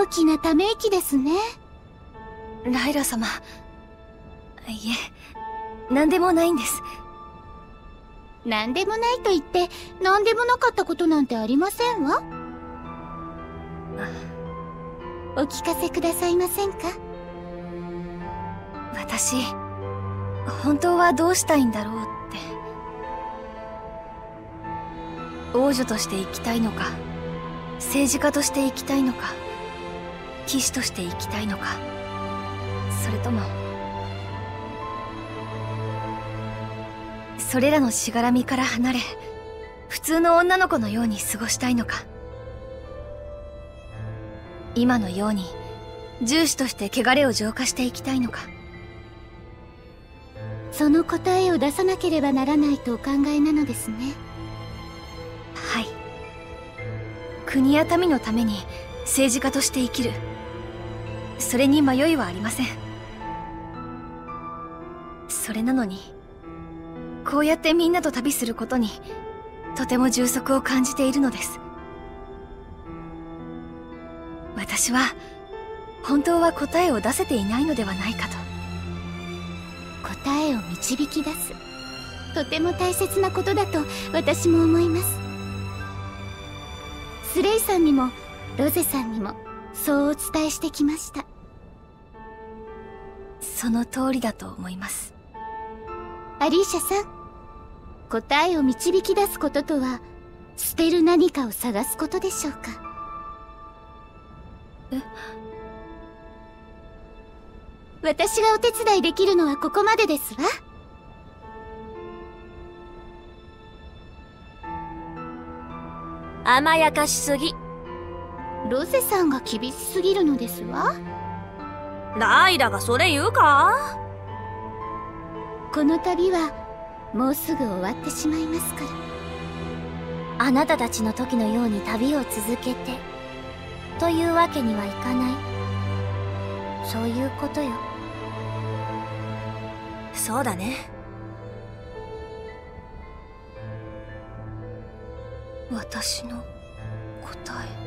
きなため息ですね。 ライラ様。いえ、何でもないんです。 何でもないと言って何でもなかったことなんてありませんわ。お聞かせくださいませんか？ 私、本当はどうしたいんだろうって。王女として生きたいのか、政治家として生きたいのか、騎士として生きたいのか、それともそれらのしがらみから離れ、普通の女の子のように過ごしたいのか。今のように従士として汚れを浄化していきたいのか。 その答えを出さなければならないとお考えなのですね。 はい。国や民のために政治家として生きる。それに迷いはありません。それなのに、こうやってみんなと旅することにとても充足を感じているのです。私は本当は答えを出せていないのではないかと。 答えを導き出す、とても大切なことだと私も思います。スレイさんにもロゼさんにもそうお伝えしてきました。 その通りだと思います。 アリーシャさん、答えを導き出すこととは捨てる何かを探すことでしょうか？私がお手伝いできるのはここまでですわ。 甘やかしすぎ。 ロゼさんが厳しすぎるのですわ。 ライラがそれ言うか？ この旅はもうすぐ終わってしまいますから。 あなたたちの時のように旅を続けてというわけにはいかない。そういうことよ。 そうだね。 私の答え。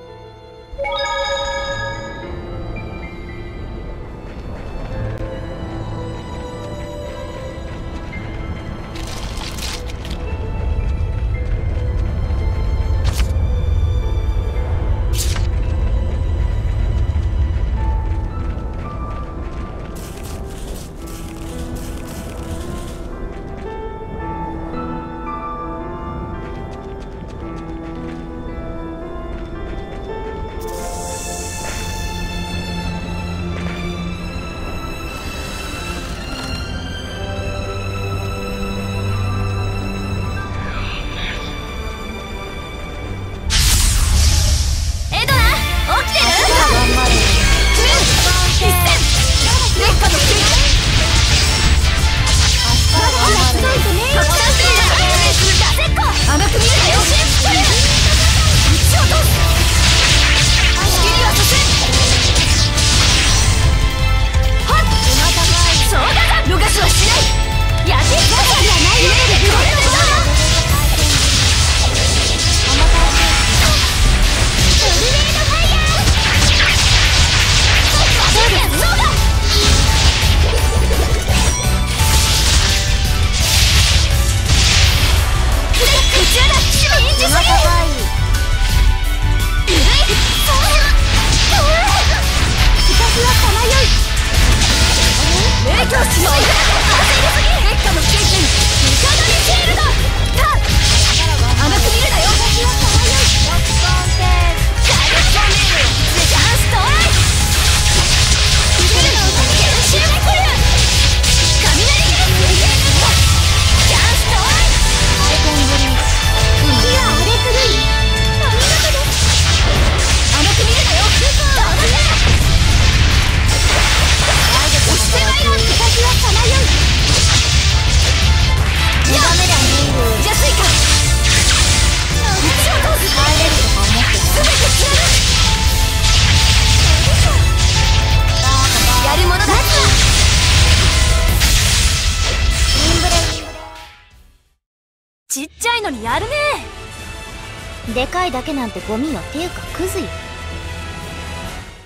ちっちゃいのにやるね。 でかいだけなんてゴミよ。っていうかクズよ。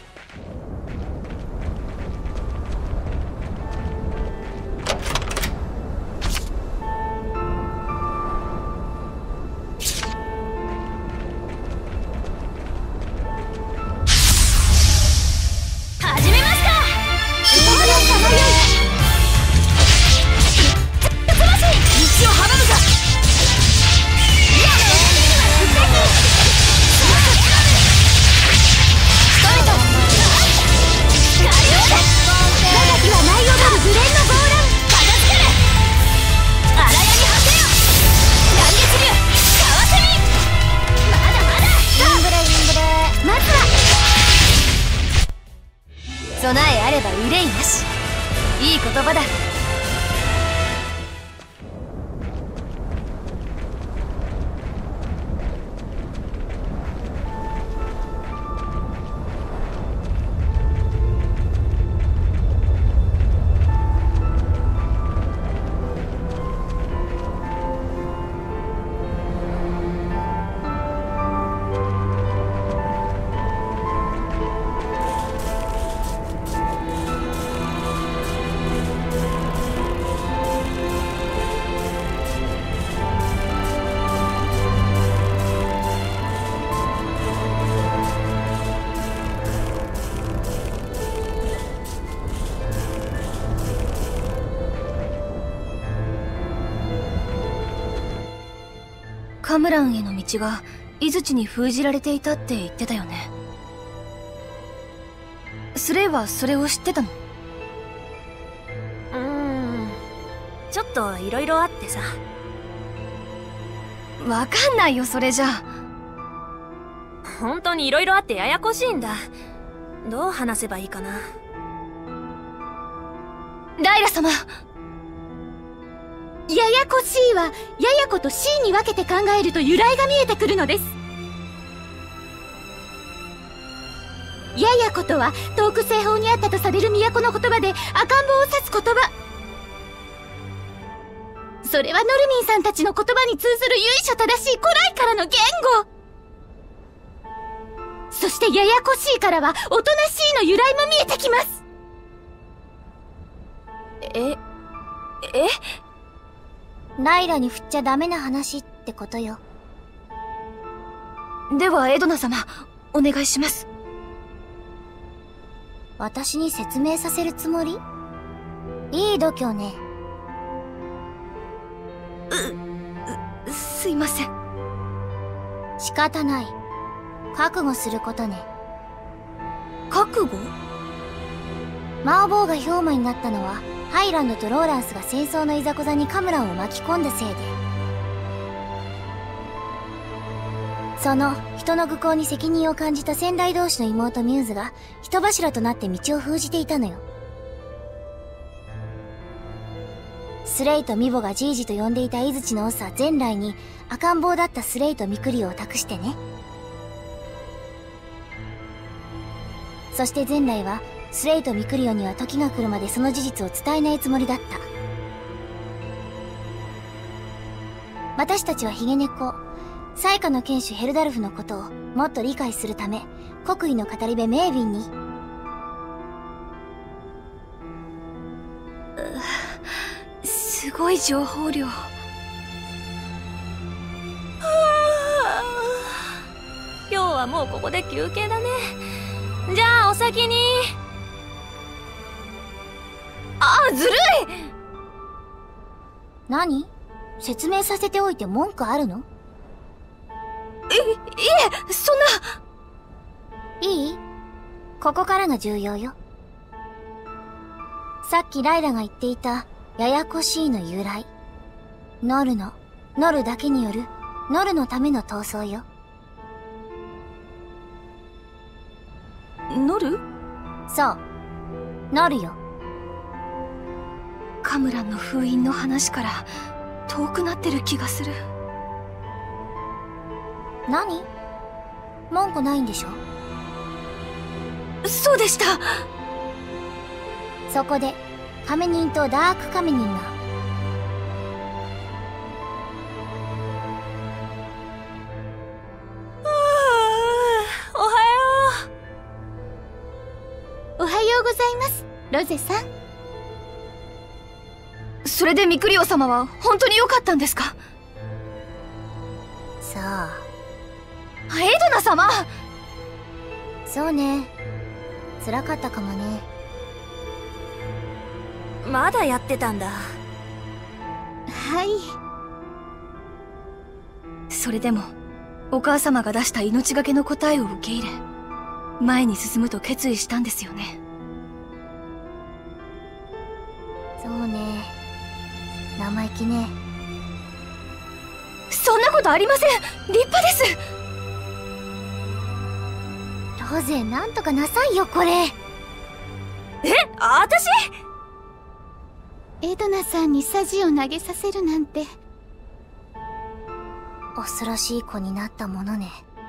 備えあれば憂いなし。いい言葉だ。カムランへの道が井槌に封じられていたって言ってたよね。スレイはそれを知ってたの？ ちょっといろいろあってさ。 わかんないよ、それじゃあ。 本当にいろいろあってややこしいんだ。どう話せばいいかな。 ライラ様。 ややこしいはややこと C に分けて考えると由来が見えてくるのです。ややことは遠く西方にあったとされる都の言葉で赤ん坊を指す言葉。それはノルミンさんたちの言葉に通ずる由緒正しい古来からの言語。そしてややこしいからはおとなしいの由来も見えてきます。 ライラに振っちゃダメな話ってことよ。 ではエドナ様、お願いします。 私に説明させるつもり？いい度胸ね。 すいません。 仕方ない。覚悟することね。 覚悟？ マオボウが氷魔になったのはハイランドとローランスが戦争のいざこざにカムランを巻き込んだせいで、その人の愚行に責任を感じた先代同士の妹ミューズが人柱となって道を封じていたのよ。スレイとミボがじいじと呼んでいた井槌の長善来に赤ん坊だったスレイとミクリオを託してね。そして善来はスレイとミクリオには時が来るまでその事実を伝えないつもりだった。私たちはヒゲネコ、最下の剣士ヘルダルフのことをもっと理解するため、国威の語り部メーヴィンに。 すごい情報量。 今日はもうここで休憩だね。じゃあお先に。 ずるい。 何？説明させておいて文句あるの？ いえ、そんな。 いい？ここからが重要よ。さっきライラが言っていたややこしいの由来。ノルだけによるノルのための闘争よ。 ノル？ そう、ノルよ。 カムランの封印の話から遠くなってる気がする。 何？文句ないんでしょ？ そうでした。 そこでカメニンとダークカメニンがおはようございます、ロゼさん。 それでミクリオ様は本当に良かったんですか？ さあ。 エドナ様！ そうね。辛かったかもね。 まだやってたんだ。 はい。 それでもお母様が出した命がけの答えを受け入れ、前に進むと決意したんですよね。 そうね。生意気ね。 そんなことありません。立派です。 ロゼ、なんとかなさいよ、これ。 私エドナさんにサジを投げさせるなんて。 恐ろしい子になったものね。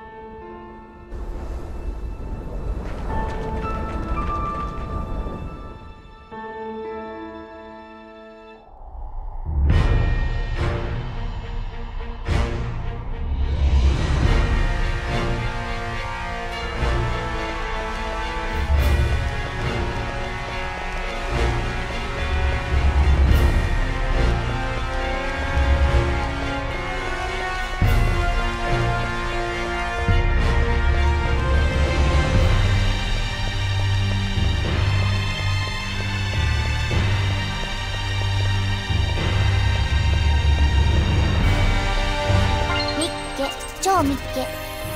超密ケ。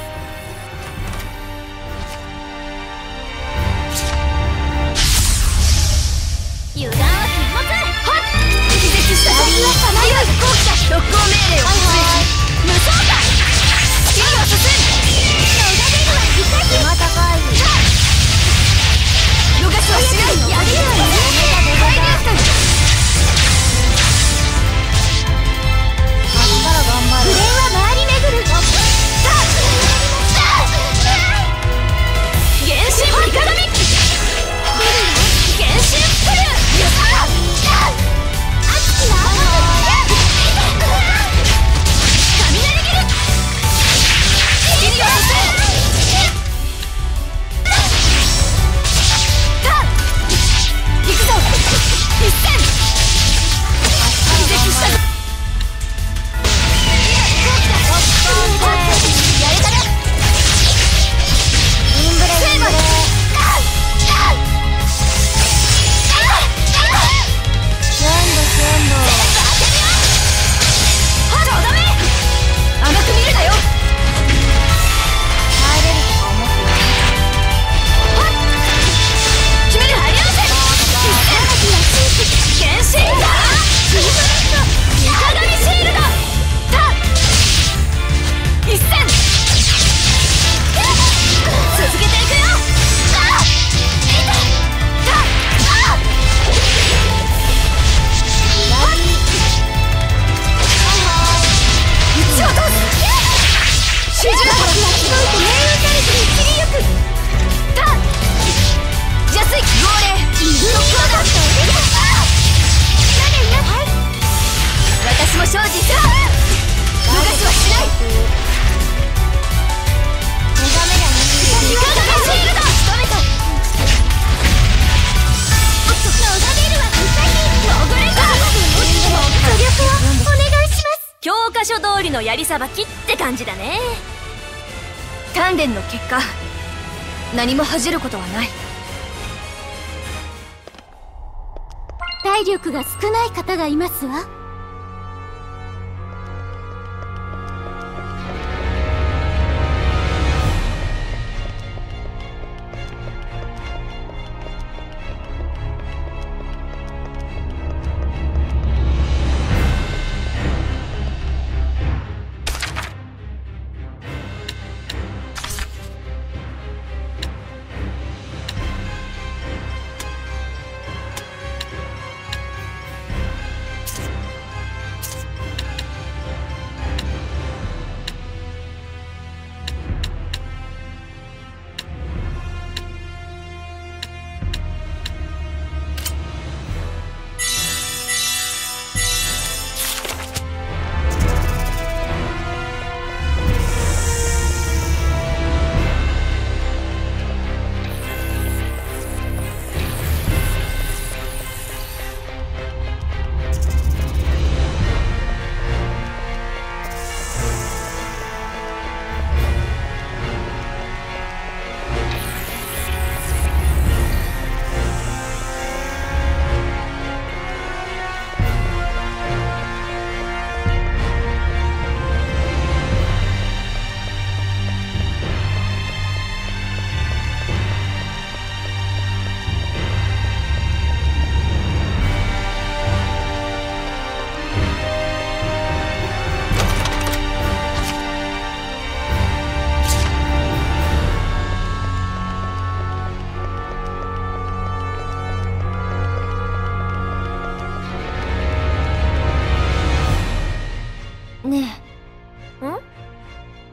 油断は禁物。はっ気絶した時はさまよい飛行機だ。特攻命令を無双かスキルを進む。 また高い逃しはしない。やりやがれ。 ブレンは回り巡る。 原神三鏡。原神スクリュー。雷切る。スキルを進む。行くぞ。一戦。気絶したぞ。やれたな。 インブレインブレ甘く見るなよ。 入れるとか思ってる。 決める。入り合わせ。原神だ。三鏡シールド。一戦。続けていくよ。打ち落とす。主従から聞こえて命運されて一切りゆく。邪水号令特攻だ。私も精進する。逃しはしない。 目覚めが三鏡シールド。仕留めた。 逃れるは潜れか。 助力をお願いします。 教科書通りのやりさばきって感じだね。鍛錬の結果何も恥じることはない。 体力が少ない方がいますわ。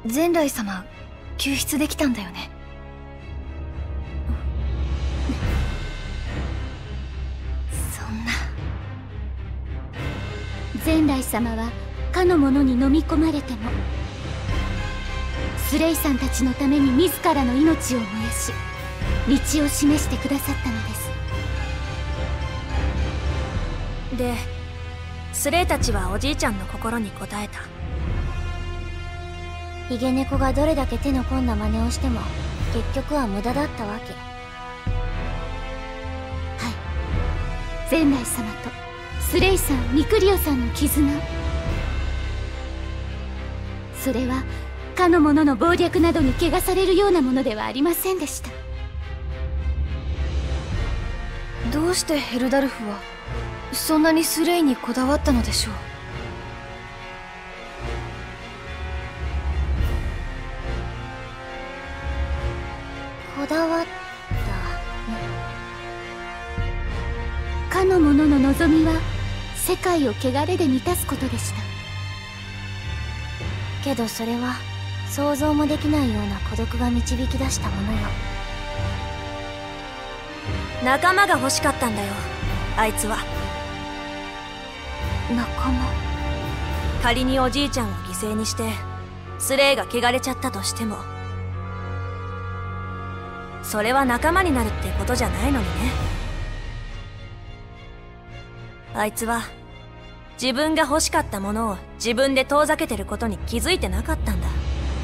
善来様救出できたんだよね。そんな。 善来様はかの者に飲み込まれてもスレイさんたちのために自らの命を燃やし道を示してくださったのです。 でスレイたちはおじいちゃんの心に応えた。 ヒゲ猫がどれだけ手の込んだ真似をしても結局は無駄だったわけ。 はい、善来様とスレイさん、ミクリオさんの絆、それはかの者の謀略などに汚されるようなものではありませんでした。 どうしてヘルダルフはそんなにスレイにこだわったのでしょう。 こだわったね。 かの者の望みは世界を汚れで満たすことでした。 けどそれは想像もできないような孤独が導き出したものよ。 仲間が欲しかったんだよ、あいつは。 仲間。 仮におじいちゃんを犠牲にしてスレイが汚れちゃったとしても、それは仲間になるってことじゃないのにね。あいつは自分が欲しかったものを自分で遠ざけてることに気づいてなかったんだ。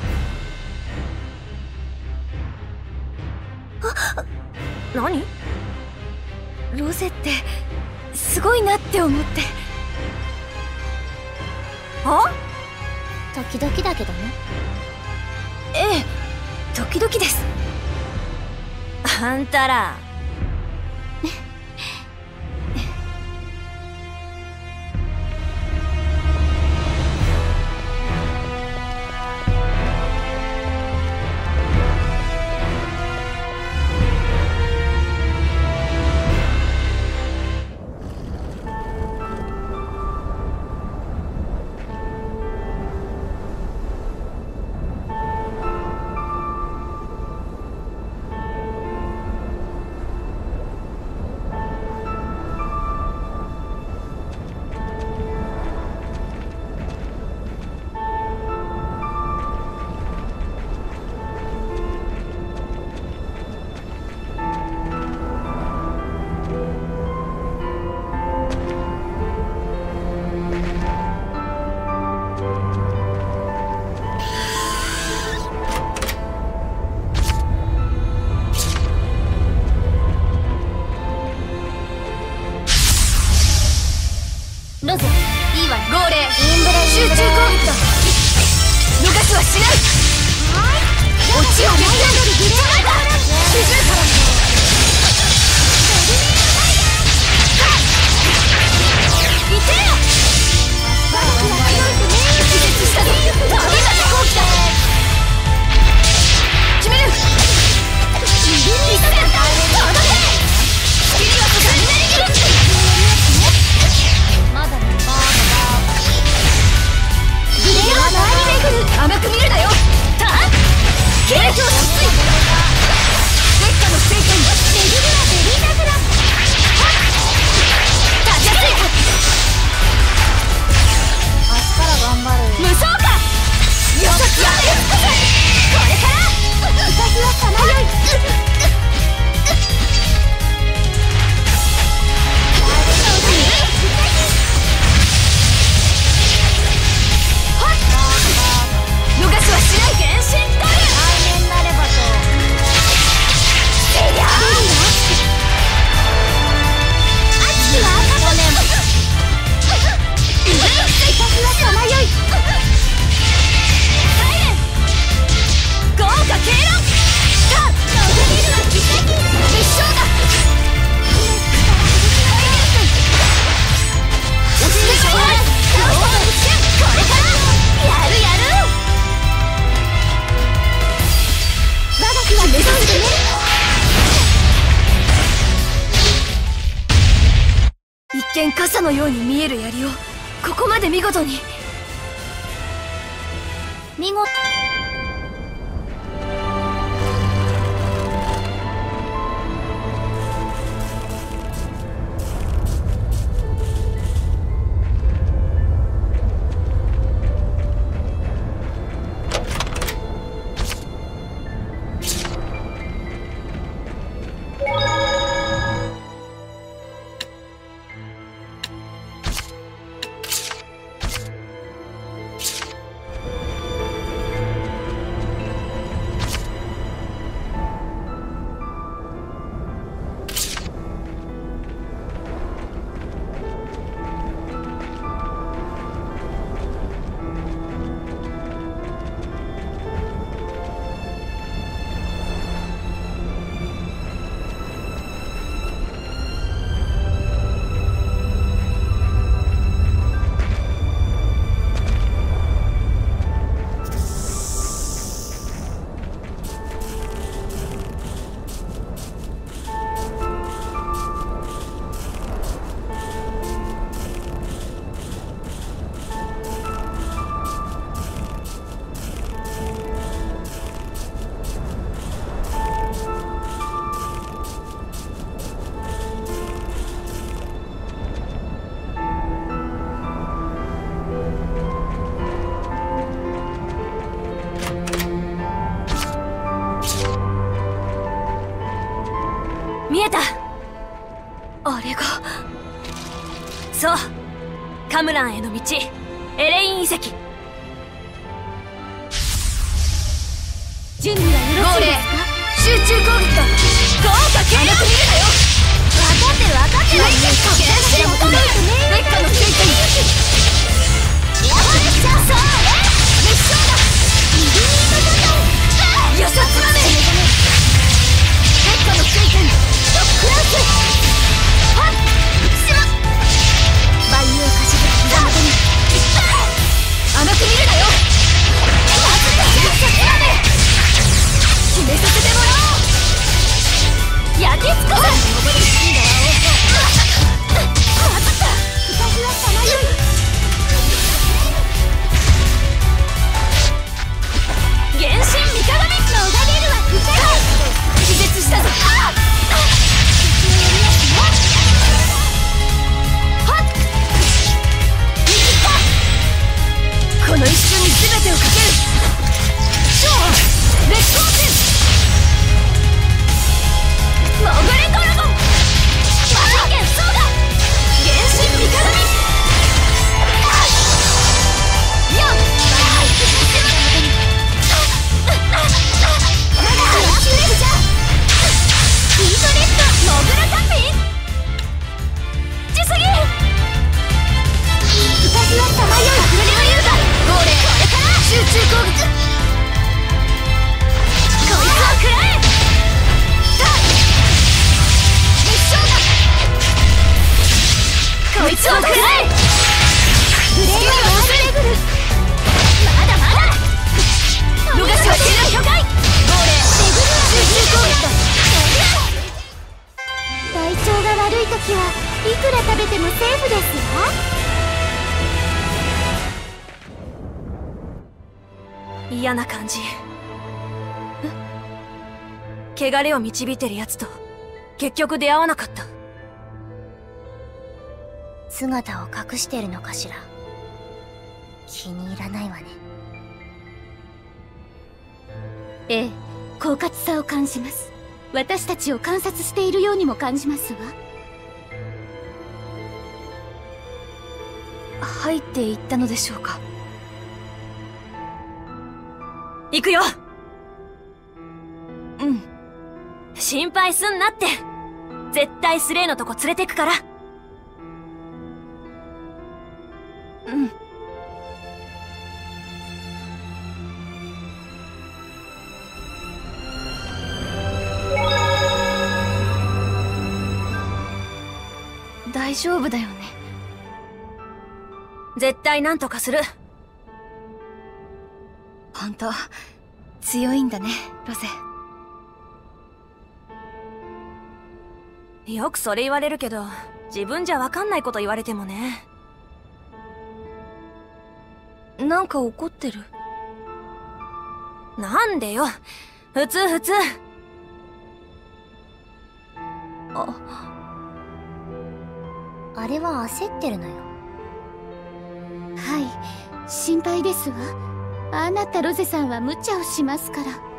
何？ ロゼってすごいなって思って。 は？ 時々だけどね。 ええ、時々です。 あんたらロゼ、いいわ。号令集中攻撃だ。逃すはしない。落ちを見せる。四十からいてよ。気絶したぞ。今だ攻撃だ。決める。急げ。届け。スキルは進んでいる。まだね。グレーは何めぐる。甘く見るなよ。形状失墜。烈火の聖剣。メグルはベリーナグラ。立ちやすい。 明日から頑張る。 無双か。よし、やってやる。これから私はさまよい。逃しはしない。原神タイム。 来年なればと。 いや秋は赤年。 私はさまよい。サイレン。豪華経論。さあ、伸びるは奇跡。一生だ。落ちてしまう。これからやるやる。我が日は目指してね。一見傘のように見える槍をここまで見事に。 見事。 えた。あれが、そう、カムランへの道、エレイン遺跡。 準備はよろしいですか？ 集中攻撃だ。豪華剣力見るなよ。 分かってる分かってる。 剣心コム、烈火の聖剣。 よっしゃ、そうね。熱唱だ。 よそつまめ。烈火の聖剣。 クラウス。はっ。しま。万有貸しぶき。 甘く見るなよ。 まずい。よそつまめ。 決めさせてもらおう。焼き尽くせ。 私はさまよい。 原神三鏡。 逃れるは不可能。 気絶したぞ。この一瞬に全てをかける。超烈光剣。モグレドラゴン。マジ剣そうだ。原神三鏡。よっ。イントレットモグラタッピン。じすぎ。 私はさまよい。 隠れの優雅。ゴーレこれから集中攻撃。こいつを食らえ。さあ熱唱だ。こいつを食らえ。 グレーはワールレブル。 まだまだ。逃しはしない。了解。ゴーレ集中攻撃だ。 体調が悪い時はいくら食べてもセーフですわ。 嫌な感じ。汚れを導いてるやつと結局出会わなかった。 姿を隠してるのかしら。気に入らないわね。 ええ、狡猾さを感じます。私たちを観察しているようにも感じますわ。 入っていったのでしょうか。行くよ。うん。心配すんなって。絶対スレイのとこ連れてくから。うん。大丈夫だよね。絶対なんとかする。ほんと、強いんだね、ロゼ。よくそれ言われるけど、自分じゃわかんないこと言われてもね。なんか怒ってる？なんでよ。普通普通。 あれは焦ってるのよ。 はい、心配ですわ。ああなったロゼさんは無茶をしますから。